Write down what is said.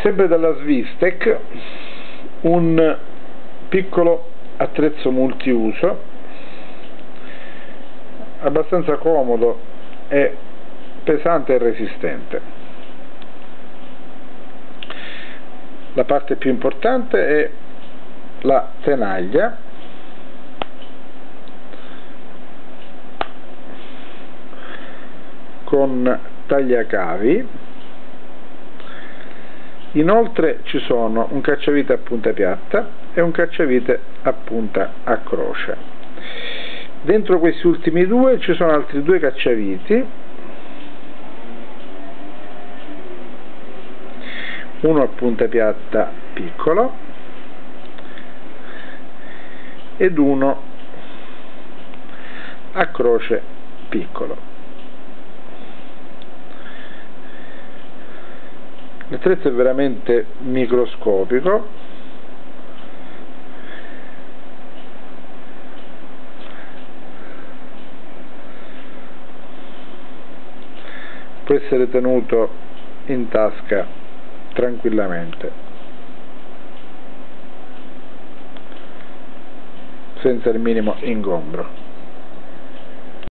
Sempre dalla Swistek, un piccolo attrezzo multiuso, abbastanza comodo e pesante e resistente. La parte più importante è la tenaglia, con tagliacavi. Inoltre ci sono un cacciavite a punta piatta e un cacciavite a punta a croce. Dentro questi ultimi due ci sono altri due cacciaviti, uno a punta piatta piccolo ed uno a croce piccolo. L'attrezzo è veramente microscopico, può essere tenuto in tasca tranquillamente, senza il minimo ingombro.